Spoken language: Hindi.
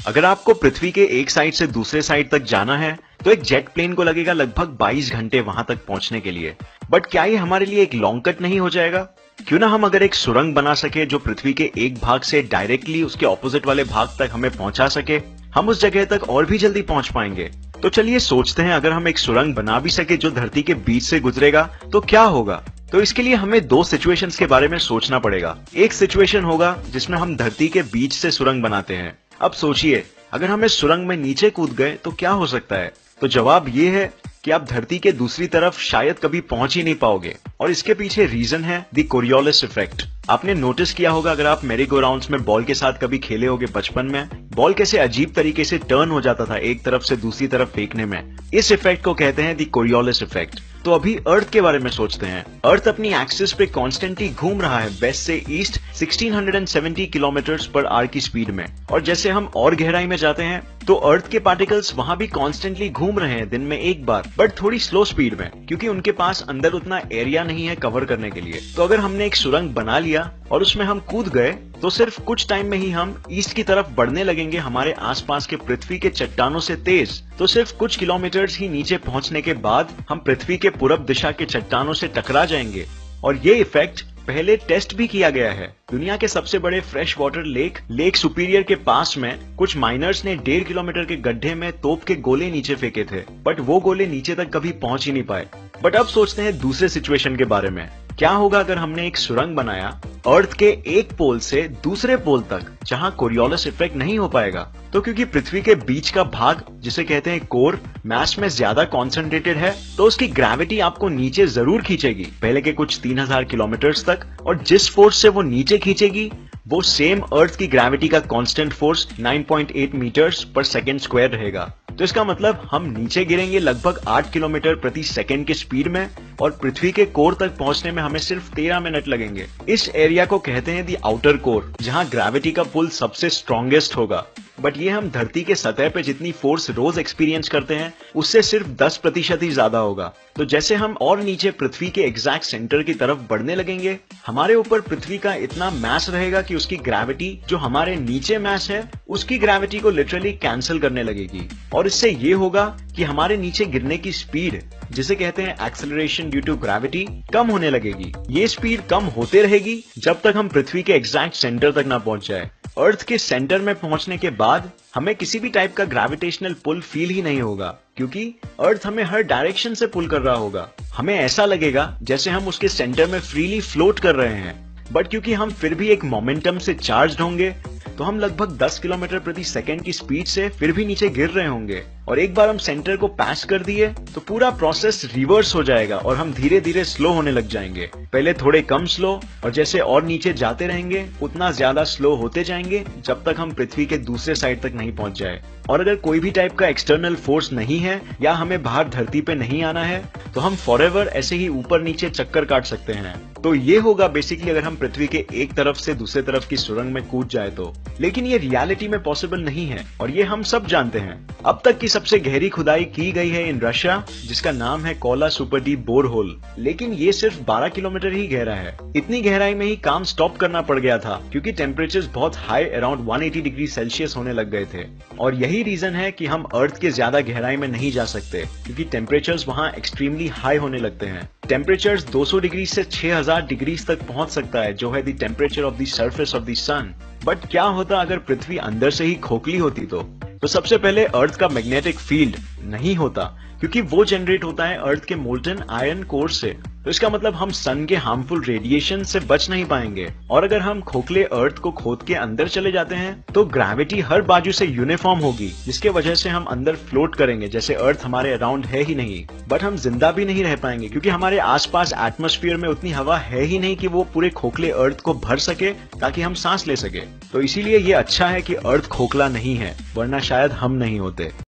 अगर आपको पृथ्वी के एक साइड से दूसरे साइड तक जाना है तो एक जेट प्लेन को लगेगा लगभग 22 घंटे वहां तक पहुंचने के लिए। बट क्या ये हमारे लिए एक लॉन्ग कट नहीं हो जाएगा? क्यों ना हम अगर एक सुरंग बना सके जो पृथ्वी के एक भाग से डायरेक्टली उसके ऑपोजिट वाले भाग तक हमें पहुंचा सके, हम उस जगह तक और भी जल्दी पहुंच पाएंगे। तो चलिए सोचते हैं, अगर हम एक सुरंग बना भी सके जो धरती के बीच से गुजरेगा तो क्या होगा। तो इसके लिए हमें दो सिचुएशंस के बारे में सोचना पड़ेगा। एक सिचुएशन होगा जिसमें हम धरती के बीच से सुरंग बनाते हैं। अब सोचिए, अगर हम इस सुरंग में नीचे कूद गए तो क्या हो सकता है? तो जवाब ये है कि आप धरती के दूसरी तरफ शायद कभी पहुंच ही नहीं पाओगे। और इसके पीछे रीजन है द कोरियोलिस इफेक्ट। आपने नोटिस किया होगा, अगर आप मेरी गो राउंड्स में बॉल के साथ कभी खेले होगे बचपन में, बॉल कैसे अजीब तरीके से टर्न हो जाता था एक तरफ से दूसरी तरफ फेंकने में। इस इफेक्ट को कहते हैं द कोरियोलिस इफेक्ट। तो अभी अर्थ के बारे में सोचते हैं। अर्थ अपनी एक्सिस पे कॉन्स्टेंटली घूम रहा है वेस्ट से ईस्ट 1670 किलोमीटर पर आवर की स्पीड में। और जैसे हम और गहराई में जाते हैं तो अर्थ के पार्टिकल्स वहां भी कॉन्स्टेंटली घूम रहे हैं दिन में एक बार, बट थोड़ी स्लो स्पीड में, क्योंकि उनके पास अंदर उतना एरिया नहीं है कवर करने के लिए। तो अगर हमने एक सुरंग बना लिया और उसमें हम कूद गए तो सिर्फ कुछ टाइम में ही हम ईस्ट की तरफ बढ़ने लगेंगे हमारे आसपास के पृथ्वी के चट्टानों से तेज। तो सिर्फ कुछ किलोमीटर्स ही नीचे पहुंचने के बाद हम पृथ्वी के पूरब दिशा के चट्टानों से टकरा जाएंगे। और ये इफेक्ट पहले टेस्ट भी किया गया है। दुनिया के सबसे बड़े फ्रेश वाटर लेक सुपीरियर के पास में कुछ माइनर्स ने 1.5 किलोमीटर के गड्ढे में तोप के गोले नीचे फेंके थे, बट वो गोले नीचे तक कभी पहुंच ही नहीं पाए। बट अब सोचते हैं दूसरे सिचुएशन के बारे में। क्या होगा अगर हमने एक सुरंग बनाया अर्थ के एक पोल से दूसरे पोल तक, जहां कोरियोलिस इफेक्ट नहीं हो पाएगा? तो क्योंकि पृथ्वी के बीच का भाग, जिसे कहते हैं कोर, मास में ज्यादा कॉन्सेंट्रेटेड है, तो उसकी ग्रेविटी आपको नीचे जरूर खींचेगी पहले के कुछ 3000 किलोमीटर्स तक। और जिस फोर्स से वो नीचे खींचेगी वो सेम अर्थ की ग्रेविटी का constant force 9.8 metres per second square रहेगा। तो इसका मतलब हम नीचे गिरेंगे लगभग 8 किलोमीटर प्रति सेकेंड की स्पीड में, और पृथ्वी के कोर तक पहुंचने में हमें सिर्फ 13 मिनट लगेंगे। इस एरिया को कहते हैं दी आउटर कोर, जहां ग्रेविटी का पुल सबसे स्ट्रॉन्गेस्ट होगा। बट ये हम धरती के सतह पे जितनी फोर्स रोज एक्सपीरियंस करते हैं उससे सिर्फ 10% ही ज्यादा होगा। तो जैसे हम और नीचे पृथ्वी के एग्जैक्ट सेंटर की तरफ बढ़ने लगेंगे, हमारे ऊपर पृथ्वी का इतना मास रहेगा कि उसकी ग्रेविटी जो हमारे नीचे मास है उसकी ग्रेविटी को लिटरली कैंसिल करने लगेगी। और इससे ये होगा कि हमारे नीचे गिरने की स्पीड, जिसे कहते हैं एक्सेलरेशन ड्यू टू ग्रेविटी, कम होने लगेगी। ये स्पीड कम होते रहेगी जब तक हम पृथ्वी के एग्जैक्ट सेंटर तक ना पहुंच जाए। अर्थ के सेंटर में पहुंचने के बाद हमें किसी भी टाइप का ग्रेविटेशनल पुल फील ही नहीं होगा, क्योंकि अर्थ हमें हर डायरेक्शन से पुल कर रहा होगा। हमें ऐसा लगेगा जैसे हम उसके सेंटर में फ्रीली फ्लोट कर रहे हैं। बट क्योंकि हम फिर भी एक मोमेंटम से चार्ज होंगे, तो हम लगभग 10 किलोमीटर प्रति सेकेंड की स्पीड से फिर भी नीचे गिर रहे होंगे। और एक बार हम सेंटर को पास कर दिए तो पूरा प्रोसेस रिवर्स हो जाएगा और हम धीरे धीरे स्लो होने लग जाएंगे। पहले थोड़े कम स्लो, और जैसे और नीचे जाते रहेंगे उतना ज्यादा स्लो होते जाएंगे जब तक हम पृथ्वी के दूसरे साइड तक नहीं पहुंच जाए। और अगर कोई भी टाइप का एक्सटर्नल फोर्स नहीं है या हमें बाहर धरती पे नहीं आना है, तो हम फॉरएवर ऐसे ही ऊपर नीचे चक्कर काट सकते हैं। तो ये होगा बेसिकली अगर हम पृथ्वी के एक तरफ से दूसरे तरफ की सुरंग में कूद जाए तो। लेकिन ये रियलिटी में पॉसिबल नहीं है, और ये हम सब जानते हैं। अब तक की सबसे गहरी खुदाई की गई है इन रशिया, जिसका नाम है कोला सुपर डीप बोरहोल। लेकिन ये सिर्फ 12 किलोमीटर ही गहरा है। इतनी गहराई में ही काम स्टॉप करना पड़ गया था, क्योंकि टेम्परेचर्स बहुत हाई अराउंड 180 डिग्री सेल्सियस होने लग गए थे। और यही रीजन है कि हम अर्थ के ज्यादा गहराई में नहीं जा सकते, क्योंकि टेम्परेचर्स वहां एक्सट्रीमली हाई होने लगते हैं। टेम्परेचर्स 200 डिग्री से 6000 डिग्री तक पहुंच सकता है, जो है the temperature of the surface of the sun. But क्या होता अगर पृथ्वी अंदर से ही खोखली होती? तो सबसे पहले अर्थ का मैग्नेटिक फील्ड नहीं होता, क्योंकि वो जनरेट होता है अर्थ के मोल्टन आयरन कोर से। तो इसका मतलब हम सन के हार्मफुल रेडिएशन से बच नहीं पाएंगे। और अगर हम खोखले अर्थ को खोद के अंदर चले जाते हैं तो ग्रेविटी हर बाजू से यूनिफॉर्म होगी, जिसके वजह से हम अंदर फ्लोट करेंगे जैसे अर्थ हमारे अराउंड है ही नहीं। बट हम जिंदा भी नहीं रह पाएंगे, क्योंकि हमारे आसपास एटमॉस्फेयर में उतनी हवा है ही नहीं कि वो पूरे खोखले अर्थ को भर सके ताकि हम सांस ले सके। तो इसीलिए ये अच्छा है कि अर्थ खोखला नहीं है, वरना शायद हम नहीं होते।